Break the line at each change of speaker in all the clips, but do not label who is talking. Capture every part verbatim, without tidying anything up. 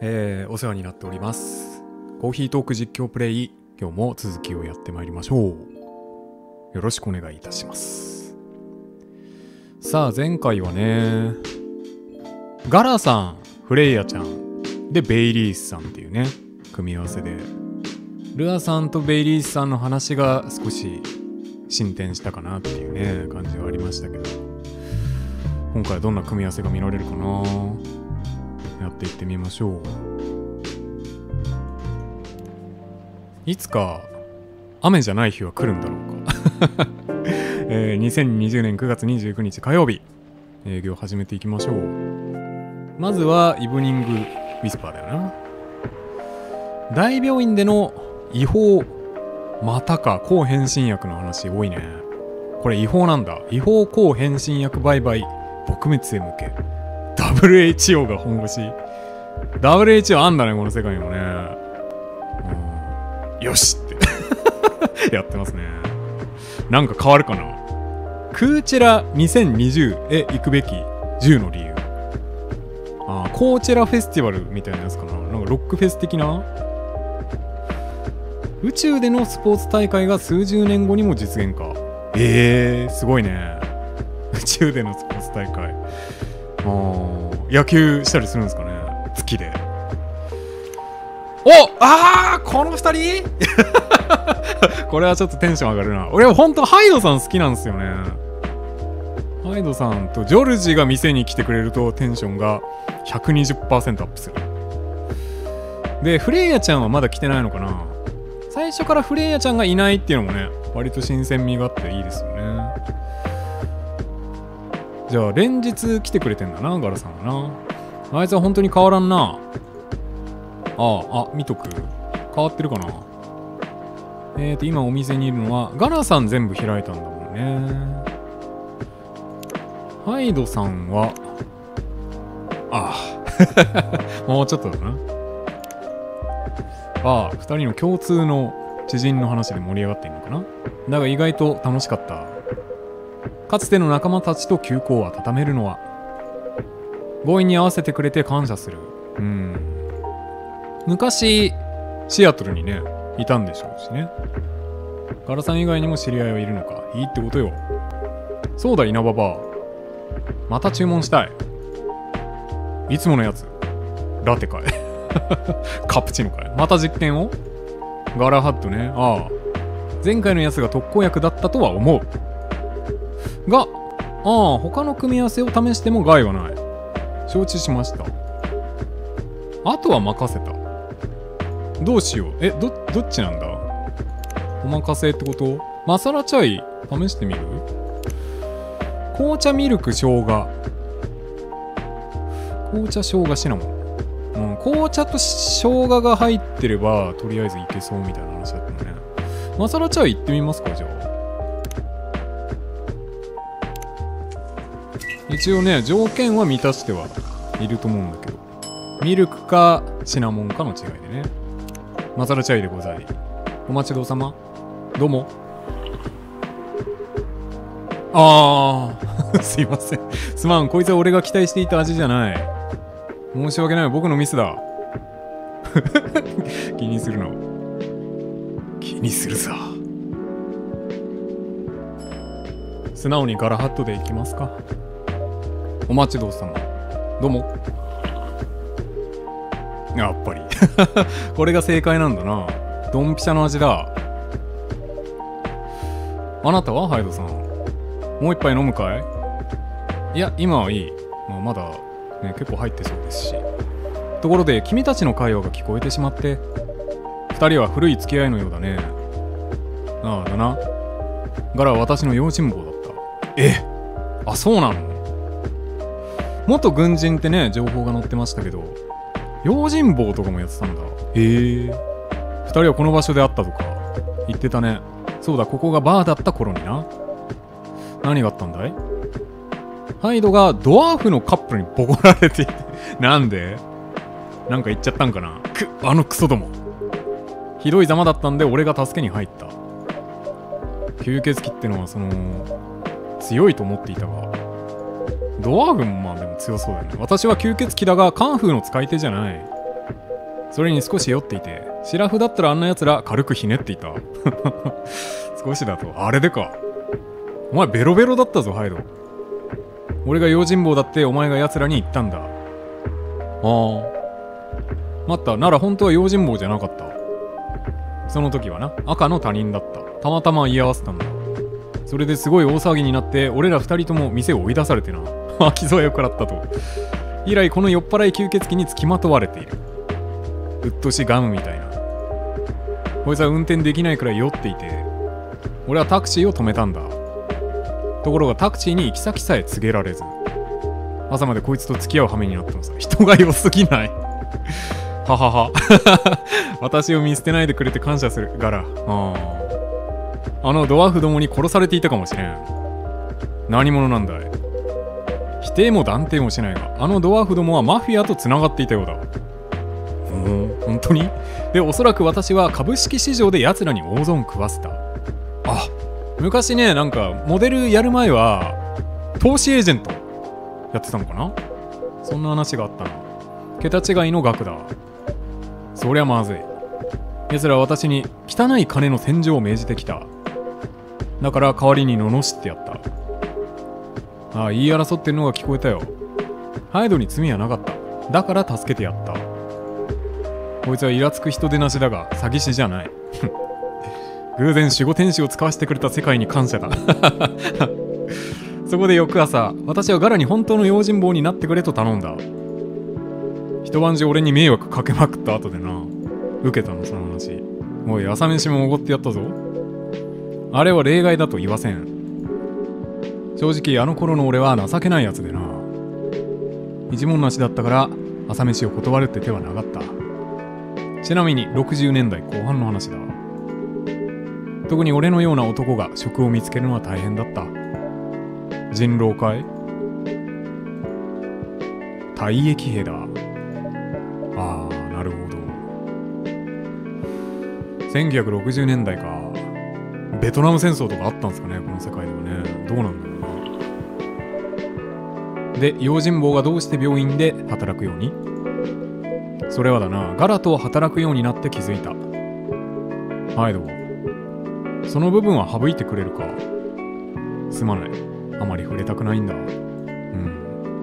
えー、お世話になっております。コーヒートーク実況プレイ、今日も続きをやってまいりましょう。よろしくお願いいたします。さあ前回はね、ガラさん、フレイヤちゃんでベイリースさんっていうね組み合わせで、ルアさんとベイリースさんの話が少し進展したかなっていうね感じはありましたけど、今回はどんな組み合わせが見られるかな、やっていってみましょう。いつか雨じゃない日は来るんだろうか、えー、にせんにじゅうねんくがつにじゅうくにち火曜日、営業始めていきましょう。まずはイブニングウィスパーだよな。大病院での違法またか抗変身薬の話多いね。これ違法なんだ。違法抗変身薬売買撲滅へ向け ダブリューエイチオー が本腰。 ダブリューエイチオー あんだねこの世界にもね。うん、よしってやってますね。なんか変わるかな。クーチェラにせんにじゅうへ行くべきじゅうの理由。あ、コーチェラフェスティバルみたいなやつかな。なんかロックフェス的な。宇宙でのスポーツ大会が数十年後にも実現か。えー、すごいね。宇宙でのスポーツ大会。あー、野球したりするんですかね、月で。おあー、この二人これはちょっとテンション上がるな。俺はほんとハイドさん好きなんですよね。ハイドさんとジョルジが店に来てくれるとテンションが ひゃくにじゅっパーセント アップする。でフレイヤちゃんはまだ来てないのかな。最初からフレイヤちゃんがいないっていうのもね、割と新鮮味があっていいですよね。じゃあ連日来てくれてんだな、ガラさんはな。あいつは本当に変わらんな。ああ、あ、見とく。変わってるかな。えーと、今お店にいるのは、ガラさん全部開いたんだもんね。ハイドさんは、ああ、もうちょっとだな。ああ、二人の共通の知人の話で盛り上がっているのかな。だが意外と楽しかった。かつての仲間たちと旧交を温めるのは、強引に合わせてくれて感謝する。うん。昔、シアトルにね、いたんでしょうしね。ガラさん以外にも知り合いはいるのか。いいってことよ。そうだ、稲葉バー。また注文したい。いつものやつ。ラテかい。カプチーノかい。また実験を。ガラハットね。ああ。前回のやつが特効薬だったとは思う。が、ああ、他の組み合わせを試しても害はない。承知しました。あとは任せた。どうしよう。え、ど、どっちなんだ。お任せってこと？マサラチャイ試してみる？紅茶ミルク生姜。紅茶生姜シナモン。うん、紅茶と生姜が入ってればとりあえずいけそうみたいな話だったのね。マサラチャイ行ってみますか、じゃあ。一応ね、条件は満たしてはいると思うんだけど、ミルクかシナモンかの違いでね。マサラチャイでござい。お待ちどうさま。どうも。あーすいません。すまん、こいつは俺が期待していた味じゃない。申し訳ない、僕のミスだ。気にするの。気にするさ。素直にガラハットでいきますか。お待ちどうさま。どうも。やっぱりこれが正解なんだな。ドンピシャの味だ。あなたはハイドさん、もう一杯飲むかい？いや今はいい。まあ、まだね結構入ってそうですし。ところで君たちの会話が聞こえてしまって、二人は古い付き合いのようだね。ああだな。ガラは私の用心棒だった。え、あ、そうなの？元軍人ってね情報が載ってましたけど、用心棒とかもやってたんだ。へえ。二人はこの場所で会ったとか言ってたね。そうだ、ここがバーだった頃にな。何があったんだい？ハイドがドワーフのカップルにボコられていてなんで？なんか言っちゃったんかな。く、あのクソども。ひどいざまだったんで俺が助けに入った。吸血鬼ってのはその強いと思っていたが、ドワーフもまあでも強そうだよね。私は吸血鬼だがカンフーの使い手じゃない。 それに少し酔っていて、シラフだったらあんな奴ら軽くひねっていた。少しだと、あれでか。お前ベロベロだったぞ、ハイド。俺が用心棒だってお前が奴らに言ったんだ。ああ。待った、なら本当は用心棒じゃなかった。その時はな、赤の他人だった。たまたま居合わせたんだ。それですごい大騒ぎになって、俺ら二人とも店を追い出されてな。あきぞえを食らったと。以来この酔っ払い吸血鬼につきまとわれている。うっとしガムみたいな。こいつは運転できないくらい酔っていて、俺はタクシーを止めたんだ。ところがタクシーに行き先さえ告げられず、朝までこいつと付き合う羽目になってもさ、人が良すぎない。ははは。私を見捨てないでくれて感謝するがら。ああ。あのドワーフどもに殺されていたかもしれん。何者なんだい。否定も断定もしないが、あのドワーフどもはマフィアと繋がっていたようだ。うん、本当に？で、おそらく私は株式市場で奴らに大損食わせた。あ、昔ね、なんかモデルやる前は投資エージェントやってたのかな。そんな話があったな。桁違いの額だ。そりゃまずい。奴らは私に汚い金の洗浄を命じてきた。だから代わりに罵ってやった。ああ、言い争ってるのが聞こえたよ。ハイドに罪はなかった。だから助けてやった。こいつはイラつく人でなしだが詐欺師じゃない。偶然守護天使を使わせてくれた世界に感謝だ。そこで翌朝、私はガラに本当の用心棒になってくれと頼んだ。一晩中俺に迷惑かけまくった後でな。受けたのその話。おい、朝飯もおごってやったぞ。あれは例外だと言わせん。正直あの頃の俺は情けないやつでな。一文なしだったから朝飯を断るって手はなかった。ちなみにろくじゅうねんだいこう半の話だ。特に俺のような男が職を見つけるのは大変だった。人狼かい？退役兵だ。ああ、なるほど。せんきゅうひゃくろくじゅうねんだいか。ベトナム戦争とかあったんですかね、この世界ではね。どうなんだろうな。で、用心棒がどうして病院で働くように？それはだな、ガラと働くようになって気づいた。はい、どうも。その部分は省いてくれるか。すまない。あまり触れたくないんだ。うん、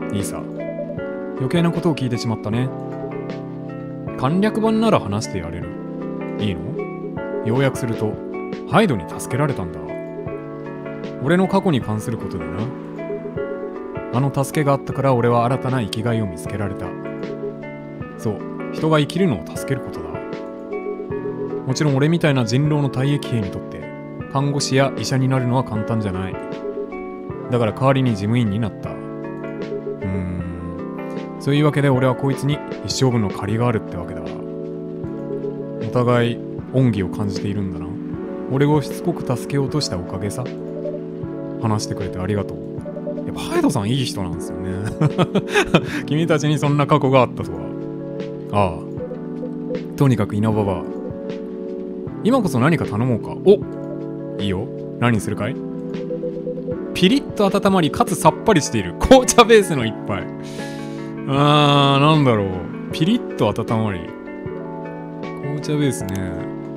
いいさ。余計なことを聞いてしまったね。簡略版なら話してやれる。いいの？要約すると、ハイドに助けられたんだ。俺の過去に関することでな。あの助けがあったから俺は新たな生きがいを見つけられた。そう、人が生きるのを助けることだ。もちろん俺みたいな人狼の退役兵にとって看護師や医者になるのは簡単じゃない。だから代わりに事務員になった。うーん、そういうわけで俺はこいつに一生分の借りがあるってわけだ。お互い恩義を感じているんだな。俺をしつこく助けようとしたおかげさ。話してくれてありがとう。やっぱハイドさんいい人なんですよね。君たちにそんな過去があったとは。ああ、とにかく稲葉は今こそ何か頼もうか。お、いいよ。何するかい？ピリッと温まりかつさっぱりしている紅茶ベースの一杯。あー、なんだろう。ピリッと温まり、紅茶ベースね。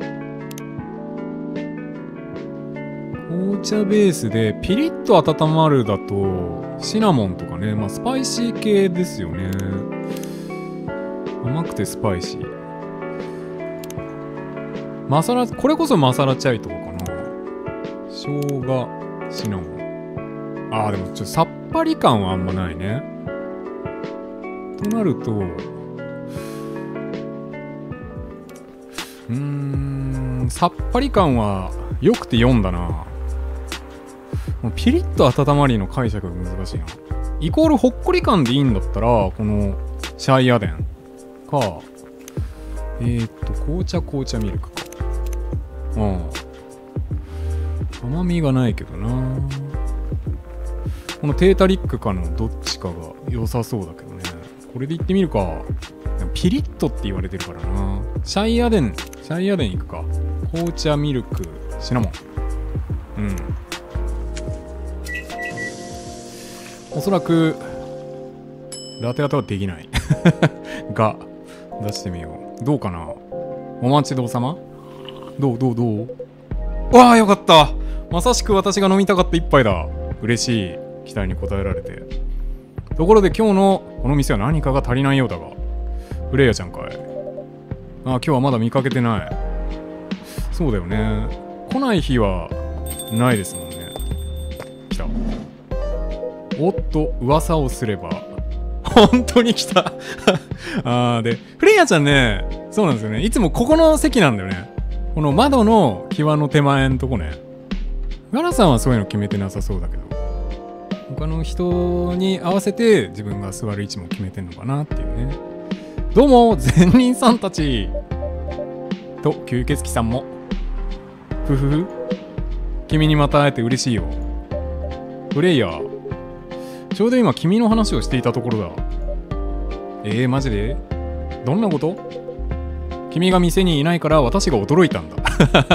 紅茶ベースでピリッと温まるだとシナモンとかね、まあスパイシー系ですよね。甘くてスパイシー。マサラ、これこそマサラチャイとかかな。生姜、シナモン。あー、でもちょっとさっぱり感はあんまないね。となると、うーん、さっぱり感はよくてよんだな。ピリッと温まりの解釈が難しいな。イコールほっこり感でいいんだったら、このシャイアデンか、えーっと、紅茶紅茶ミルクか。うん。甘みがないけどな。このテータリックかのどっちかが良さそうだけどね。これでいってみるか。でもピリッとって言われてるからな。シャイアデン、シャイアデンいくか。紅茶ミルク、シナモン。うん。おそらく、ラテアートはできない。が、出してみよう。 どうかな。お待ちどうさま。どうどうどう。わあよかった。まさしく私が飲みたかった一杯だ。嬉しい。期待に応えられて。ところで今日のこの店は何かが足りないようだが。フレイヤちゃんかい。ああ今日はまだ見かけてない。そうだよね。来ない日はないですもんね。来た。おっと噂をすれば本当に来たあーでフレイヤちゃんね、そうなんですよね。いつもここの席なんだよね。この窓の際の手前のとこね。ガラさんはそういうの決めてなさそうだけど、他の人に合わせて自分が座る位置も決めてんのかなっていうね。どうも善人さんたちと吸血鬼さんもふふふ。君にまた会えて嬉しいよ。フレイヤー、ちょうど今君の話をしていたところだ。えー、マジで？どんなこと？君が店にいないから私が驚いたんだ、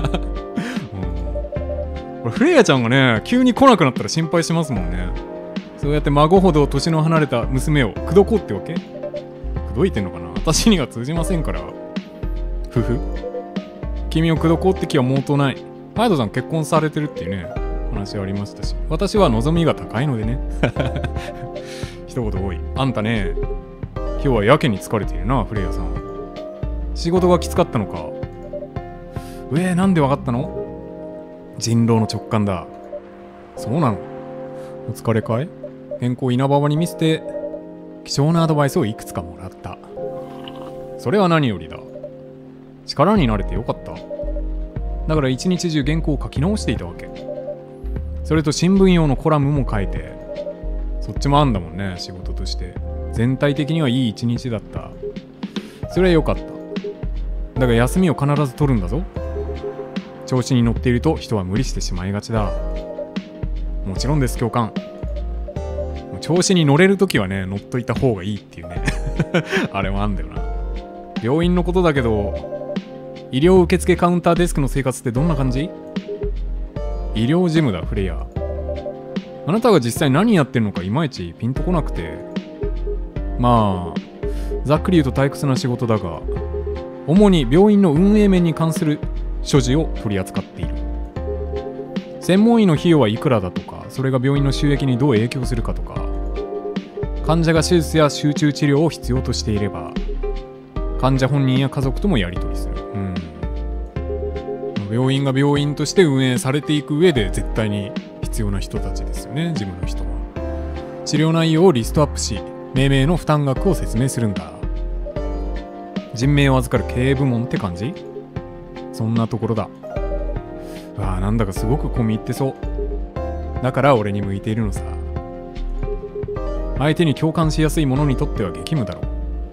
うん、これフレイヤちゃんがね急に来なくなったら心配しますもんね。そうやって孫ほど年の離れた娘を口説こうってわけ？口説いてんのかな。私には通じませんから。ふふ。君を口説こうって気は毛頭ない。ハイドさん結婚されてるっていうね話ありましたし、私は望みが高いのでね一言多い。あんたね今日はやけに疲れているなフレイヤさん。仕事がきつかったのか。えー、なんでわかったの？人狼の直感だ。そうなの？お疲れかい？健康稲葉に見せて貴重なアドバイスをいくつかもらった。それは何よりだ。力になれてよかった。だから一日中原稿を書き直していたわけ。それと新聞用のコラムも書いて。そっちもあんだもんね、仕事として。全体的にはいい一日だった。それはよかった。だが休みを必ず取るんだぞ。調子に乗っていると人は無理してしまいがちだ。もちろんです、教官。調子に乗れるときはね、乗っといた方がいいっていうねあれもあんだよな。病院のことだけど、医療受付カウンターデスクの生活ってどんな感じ？医療事務だ、フレイヤ。あなたが実際何やってるのかいまいちピンとこなくて。まあざっくり言うと退屈な仕事だが、主に病院の運営面に関する所持を取り扱っている。専門医の費用はいくらだとか、それが病院の収益にどう影響するかとか、患者が手術や集中治療を必要としていれば患者本人や家族ともやり取りする。うん、病院が病院として運営されていく上で絶対に必要な人たちですよね、事務の人は。治療内容をリストアップし、命名の負担額を説明するんだ。人命を預かる経営部門って感じ？そんなところだ。うわあ、なんだかすごく込み入ってそう。だから俺に向いているのさ。相手に共感しやすいものにとっては激務だろう。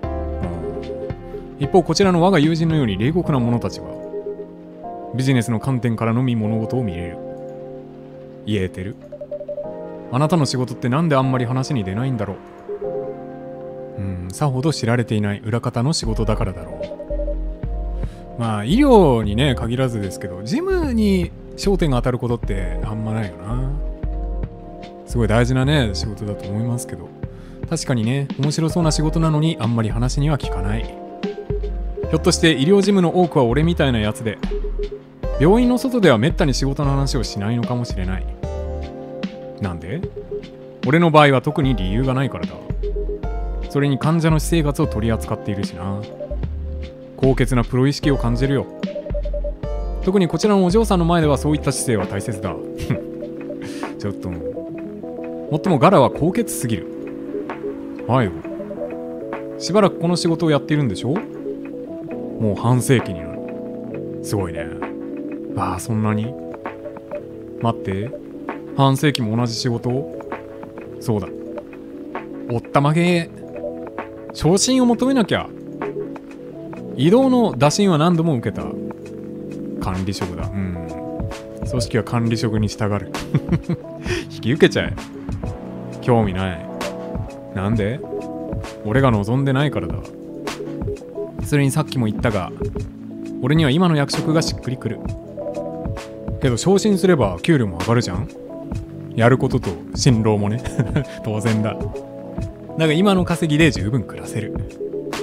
一方こちらの我が友人のように冷酷な者たちはビジネスの観点からのみ物事を見れる。言えてる。あなたの仕事ってなんであんまり話に出ないんだろう。うん、さほど知られていない裏方の仕事だからだろう。まあ医療にね限らずですけど、事務に焦点が当たることってあんまないよな。すごい大事なね仕事だと思いますけど、確かにね面白そうな仕事なのにあんまり話には聞かない。ひょっとして医療事務の多くは俺みたいなやつで、病院の外ではめったに仕事の話をしないのかもしれない。なんで？俺の場合は特に理由がないからだ。それに患者の私生活を取り扱っているしな。高潔なプロ意識を感じるよ。特にこちらのお嬢さんの前ではそういった姿勢は大切だちょっともっともガラは高潔すぎる。はいよ。しばらくこの仕事をやっているんでしょ？もう半世紀になる。すごいね。ああ、そんなに？待って、半世紀も同じ仕事を？そうだ。おったまげー。昇進を求めなきゃ。異動の打診は何度も受けた。管理職だ。うん。組織は管理職に従う引き受けちゃえ。興味ない。なんで？俺が望んでないからだ。それにさっきも言ったが、俺には今の役職がしっくりくる。けど昇進すれば給料も上がるじゃん。やることと辛労もね当然だ。だが今の稼ぎで十分暮らせる。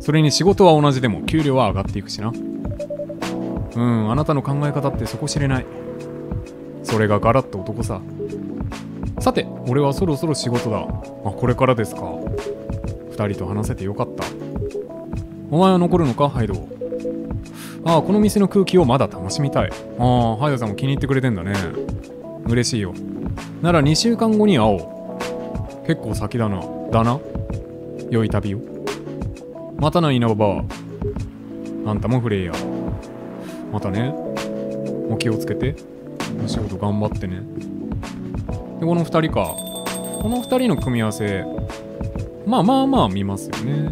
それに仕事は同じでも給料は上がっていくしな。うん、あなたの考え方ってそこ知れない。それがガラッと男さ。さて、俺はそろそろ仕事だ。あ、これからですか。二人と話せてよかった。お前は残るのか、ハイド。ああ、この店の空気をまだ楽しみたい。ああ、ハイドさんも気に入ってくれてんだね。嬉しいよ。ならにしゅうかんごに会おう。結構先だな。だな。良い旅を。またな、稲葉バー。あんたもフレイヤー。またね。お気をつけて。お仕事頑張ってね。で、この二人か。この二人の組み合わせ、まあまあまあ見ますよね。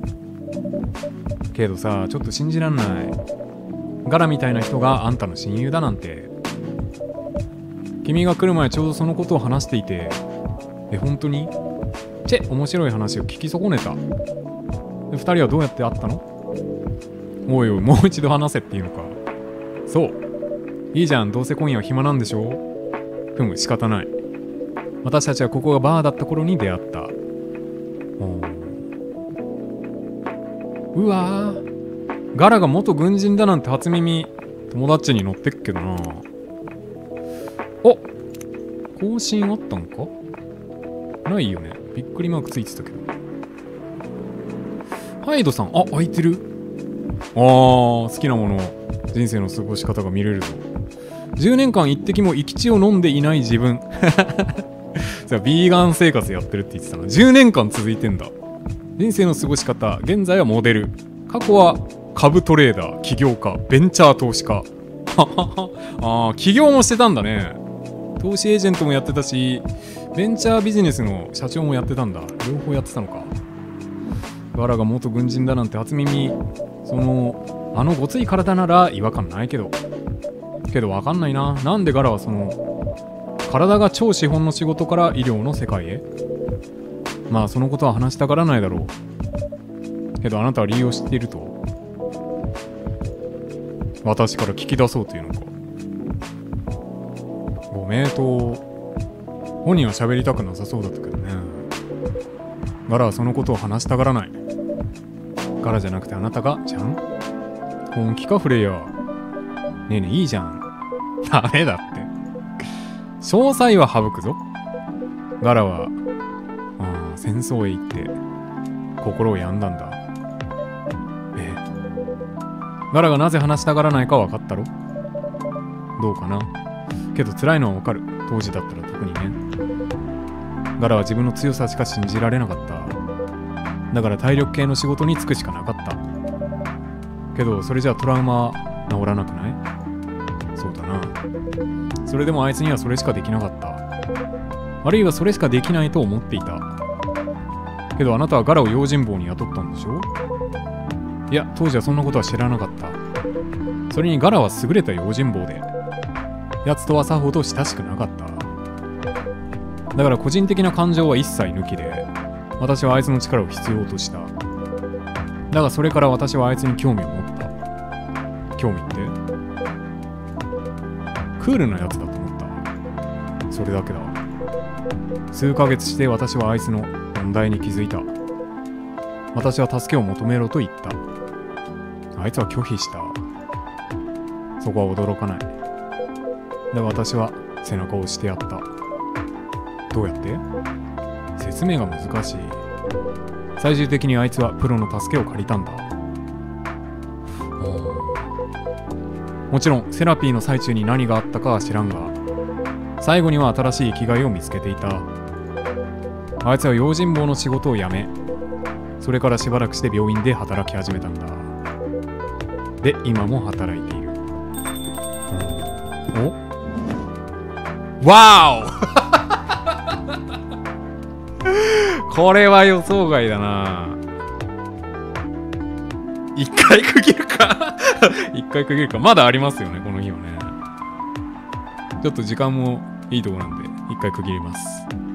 けどさ、ちょっと信じらんない。ガラみたいな人があんたの親友だなんて。君が来る前ちょうどそのことを話していて、え、本当に？チェ、面白い話を聞き損ねた。で、二人はどうやって会ったの？おいおい、もう一度話せっていうのか。そう。いいじゃん、どうせ今夜は暇なんでしょ？ふむ、仕方ない。私たちはここがバーだった頃に出会った。うわー、ガラが元軍人だなんて初耳。友達に乗ってっけどな。お、更新あったんか？ないよね。びっくりマークついてたけど。ハイドさん、あ、空いてる。あー、好きなもの、人生の過ごし方が見れるぞ。じゅうねんかん一滴も生き血を飲んでいない自分。じゃあビーガン生活やってるって言ってたな。じゅうねんかん続いてんだ。人生の過ごし方、現在はモデル。過去は株トレーダー、起業家、ベンチャー投資家。ああ、起業もしてたんだね。投資エージェントもやってたし、ベンチャービジネスの社長もやってたんだ。両方やってたのか。ガラが元軍人だなんて初耳。その、あのごつい体なら違和感ないけど。けどわかんないな。なんでガラはその、体が超資本の仕事から医療の世界へ。まあそのことは話したがらないだろう。けどあなたは理由を知っていると。私から聞き出そうというのか。ご名答。本人は喋りたくなさそうだったけどね。ガラはそのことを話したがらない。ガラじゃなくてあなたがじゃん。本気かフレイヤー。ねえねえいいじゃん。ダメだって。詳細は省くぞ。ガラはああ戦争へ行って心を病んだんだ。ええ。ガラがなぜ話したがらないか分かったろ。どうかな。けど辛いのは分かる。当時だったら特にね。ガラは自分の強さしか信じられなかった。だから体力系の仕事に就くしかなかった。けどそれじゃトラウマは治らなくない？そうだな。それでもあいつにはそれしかできなかった。あるいはそれしかできないと思っていた。けどあなたはガラを用心棒に雇ったんでしょ？いや、当時はそんなことは知らなかった。それにガラは優れた用心棒で、奴とはさほど親しくなかった。だから個人的な感情は一切抜きで、私はあいつの力を必要とした。だがそれから私はあいつに興味を持った。興味ってクールなやつだと思った。それだけだ。数ヶ月して私はあいつの問題に気づいた。私は助けを求めろと言った。あいつは拒否した。そこは驚かない。だが私は背中を押してやった。どうやって？説明が難しい。最終的にあいつはプロの助けを借りたんだ。もちろんセラピーの最中に何があったかは知らんが、最後には新しい生きがいを見つけていた。あいつは用心棒の仕事を辞め、それからしばらくして病院で働き始めたんだ。で、今も働いている。お？わーおこれは予想外だな。一回区切るか一回区切るか。まだありますよね、この日はね。ちょっと時間もいいとこなんで、一回区切ります。